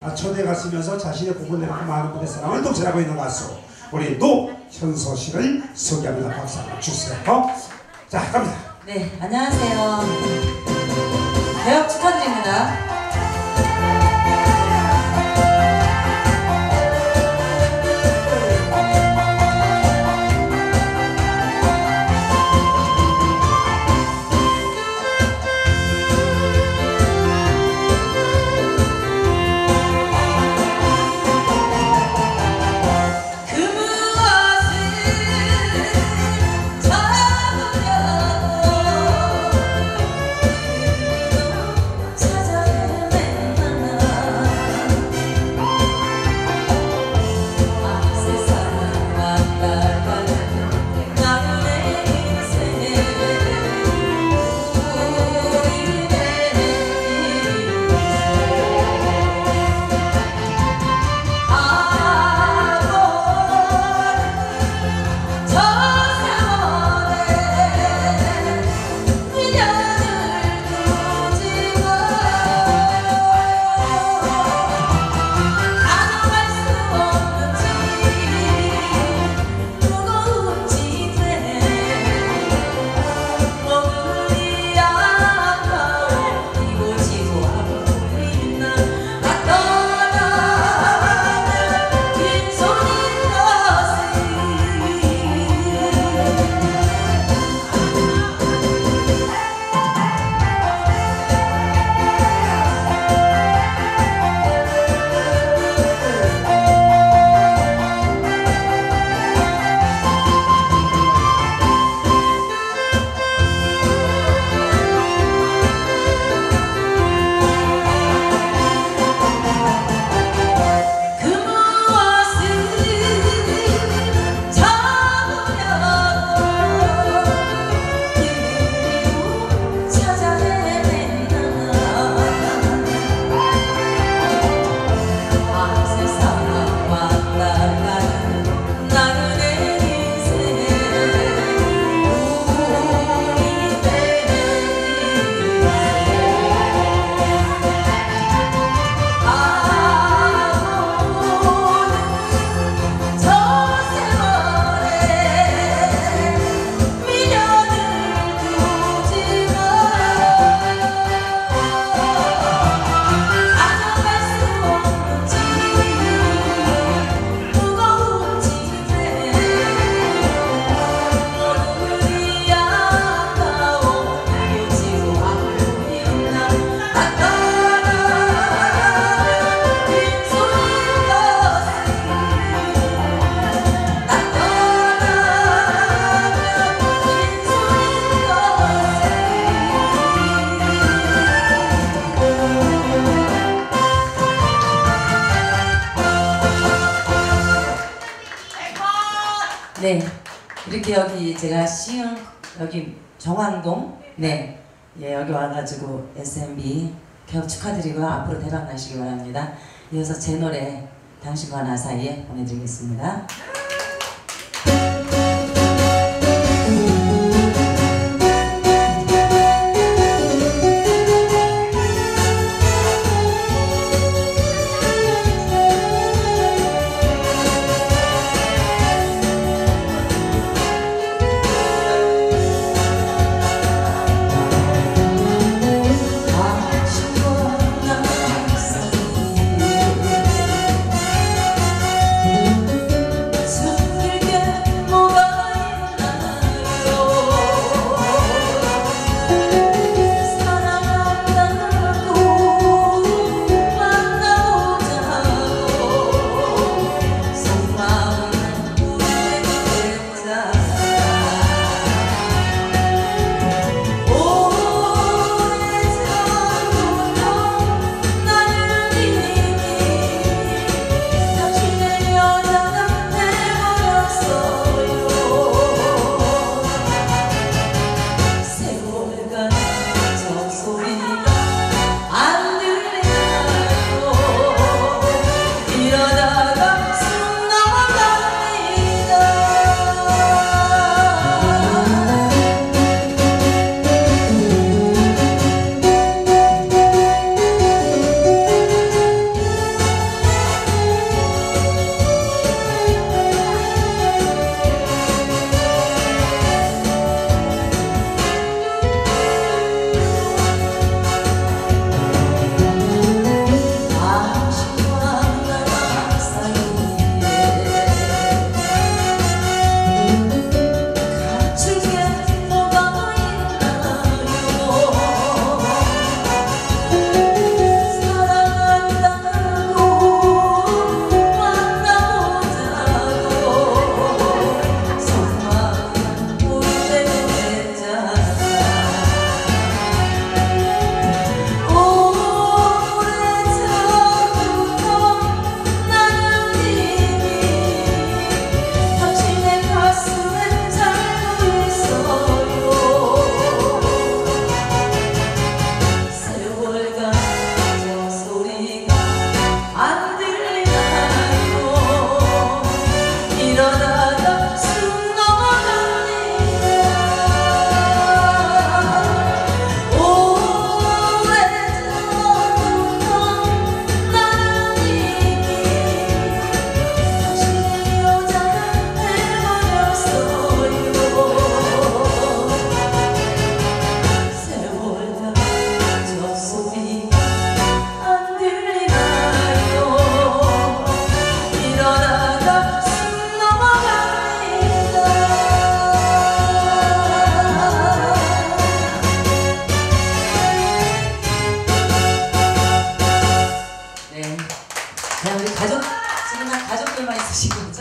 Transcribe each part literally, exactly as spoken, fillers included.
초대 가수면서 자신의 부분 내놓고 많은 분의 사랑을 동반하고 있는 가수 우리 노현서 씨를 소개합니다. 박수 한번 주세요. 자, 갑니다. 네, 안녕하세요. 개업 축하드립니다. 네, 이렇게 여기 제가 시흥 여기 정왕동 네, 예, 여기 와가지고 에스엠비 개업 축하드리고 앞으로 대박 나시기 바랍니다. 이어서 제 노래 당신과 나 사이에 보내드리겠습니다. 네, 우리 가족, 지금 한 가족들만 있으신 거죠?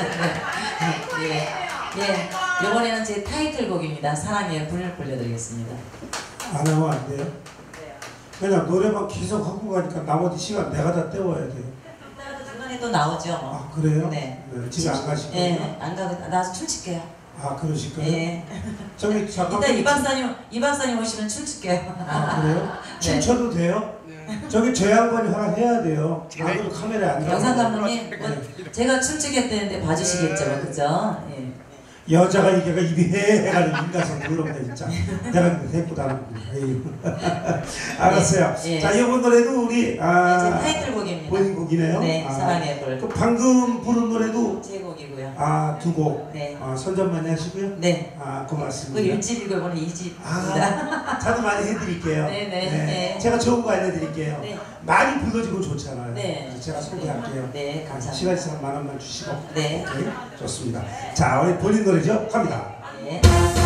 네. 예. 예. 이번에는 제 타이틀곡입니다. 사랑의 불을 불려드리겠습니다. 안 하면 안 돼요? 그냥 노래만 계속 하고 가니까 나머지 시간 내가 다 때워야 돼요. 이따가도 중간에 또 나오죠. 아, 그래요? 네. 네, 집에 안 가시고요? 예, 안 가고 나와서 춤출게요. 아, 그러실까요? 예. 저기 잠깐. 이따 이 박사님, 이 박사님 오시면 춤출게요. 아, 그래요? 네. 춤춰도 돼요? 저기 저 양반이 허락해야 돼요. 아무도 카메라에 안 영상 나와요. 감독님, 뭐 제가 춤추겠다는데 봐주시겠죠, 그죠? 예. 여자가 이게가 입이 해해가지고 인가서 그런데 진짜 내가 근데 데리고 다니는구나. 알았어요. 예, 예. 자, 이번 노래도 우리 아, 제 타이틀곡입니다. 본인 곡이네요. 네, 아, 사랑의 불. 그 방금 부른 노래도 제 곡이고요. 아, 두 곡. 네. 아, 선전 많이 하시고요. 네. 아, 그 고맙습니다. 일 집이고 이번에 이 집입니다. 아, 저도 많이 해드릴게요. 네, 네, 네. 제가 좋은 거 알려드릴게요. 네. 많이 불러주면 좋잖아요. 네. 그래서 제가 소개할게요. 네, 감사합니다. 시간 있으면 만 원만 주시고. 네. 네, 좋습니다. 자, 우리 본인 노래죠? 갑니다. 네.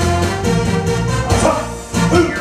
어서! 헐!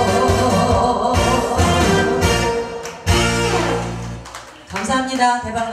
감사합니다. 대박